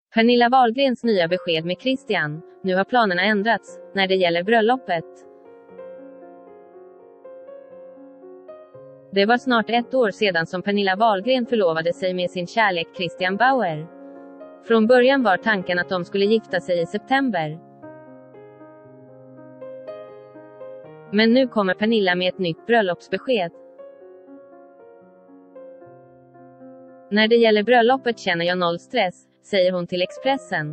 Pernilla Wahlgrens nya besked med Christian. Nu har planerna ändrats när det gäller bröllopet. Det var snart 1 år sedan som Pernilla Wahlgren förlovade sig med sin kärlek Christian Bauer. Från början var tanken att de skulle gifta sig i september. Men nu kommer Pernilla med ett nytt bröllopsbesked. När det gäller bröllopet känner jag noll stress, säger hon till Expressen.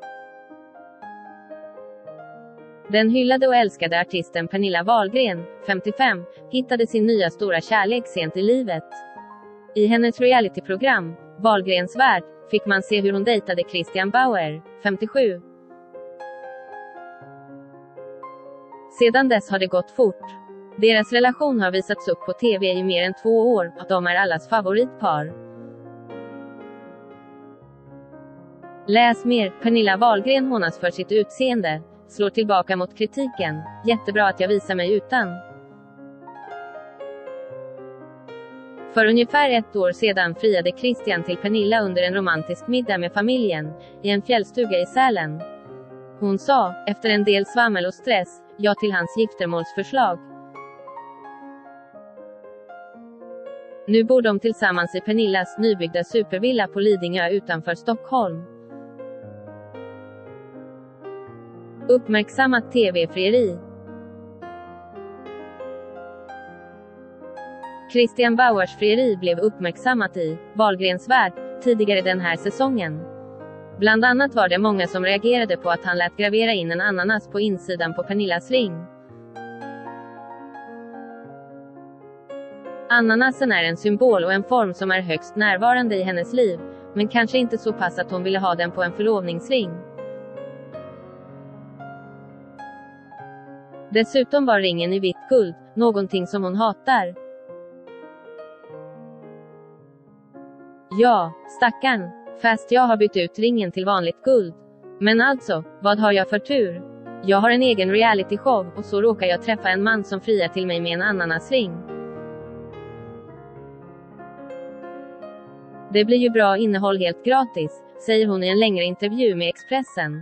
Den hyllade och älskade artisten Pernilla Wahlgren, 55, hittade sin nya stora kärlek sent i livet. I hennes realityprogram, Wahlgrens värld, fick man se hur hon dejtade Christian Bauer, 57. Sedan dess har det gått fort. Deras relation har visats upp på TV i mer än 2 år, och de är allas favoritpar. Läs mer. Pernilla Wahlgren hånas för sitt utseende. Slår tillbaka mot kritiken. Jättebra att jag visar mig utan. För ungefär 1 år sedan friade Christian till Pernilla under en romantisk middag med familjen, i en fjällstuga i Sälen. Hon sa, efter en del svammel och stress, ja till hans giftermålsförslag. Nu bor de tillsammans i Pernillas nybyggda supervilla på Lidingö utanför Stockholm. Uppmärksammat TV-frieri. Christian Bauers frieri blev uppmärksammat i Wahlgrens värld tidigare den här säsongen. Bland annat var det många som reagerade på att han lät gravera in en ananas på insidan på Pernillas ring. Ananasen är en symbol och en form som är högst närvarande i hennes liv, men kanske inte så pass att hon ville ha den på en förlovningsring. Dessutom var ringen i vitt guld, någonting som hon hatar. Ja, stackarn. Fast jag har bytt ut ringen till vanligt guld. Men alltså, vad har jag för tur? Jag har en egen reality-show, och så råkar jag träffa en man som friar till mig med en ananasring. Det blir ju bra innehåll helt gratis, säger hon i en längre intervju med Expressen.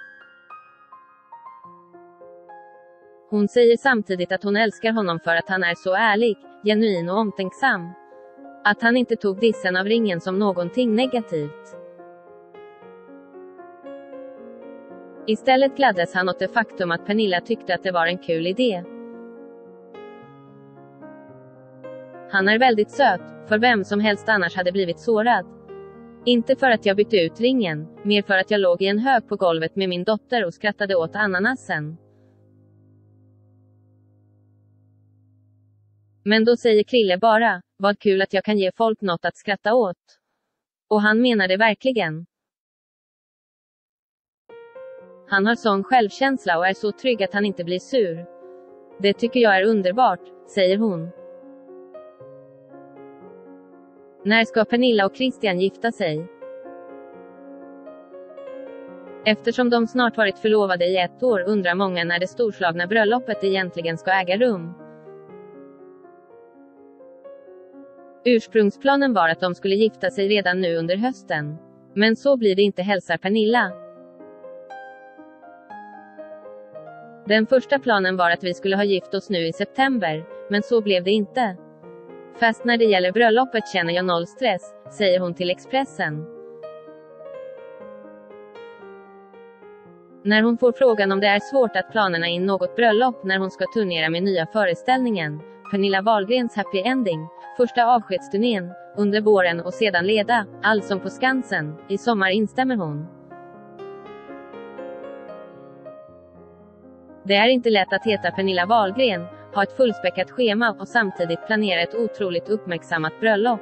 Hon säger samtidigt att hon älskar honom för att han är så ärlig, genuin och omtänksam. Att han inte tog dissen av ringen som någonting negativt. Istället gladdes han åt det faktum att Pernilla tyckte att det var en kul idé. Han är väldigt söt, för vem som helst annars hade blivit sårad. Inte för att jag bytte ut ringen, mer för att jag låg i en hög på golvet med min dotter och skrattade åt ananasen. Men då säger Krille bara, vad kul att jag kan ge folk något att skratta åt. Och han menar det verkligen. Han har sån självkänsla och är så trygg att han inte blir sur. Det tycker jag är underbart, säger hon. När ska Pernilla och Christian gifta sig? Eftersom de snart varit förlovade i 1 år undrar många när det storslagna bröllopet egentligen ska äga rum. Ursprungsplanen var att de skulle gifta sig redan nu under hösten. Men så blir det inte, hälsar Pernilla. Den första planen var att vi skulle ha gift oss nu i september, men så blev det inte. Fast när det gäller bröllopet känner jag noll stress, säger hon till Expressen. När hon får frågan om det är svårt att planerna in något bröllop när hon ska turnera med nya föreställningen, Pernilla Wahlgrens Happy Ending, första avskedsturnén, under våren och sedan leda, Allsång på Skansen, i sommar, instämmer hon. Det är inte lätt att heta Pernilla Wahlgren, ha ett fullspäckat schema och samtidigt planera ett otroligt uppmärksammat bröllop.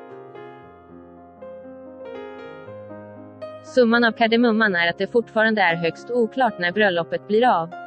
Summan av kardemumman är att det fortfarande är högst oklart när bröllopet blir av.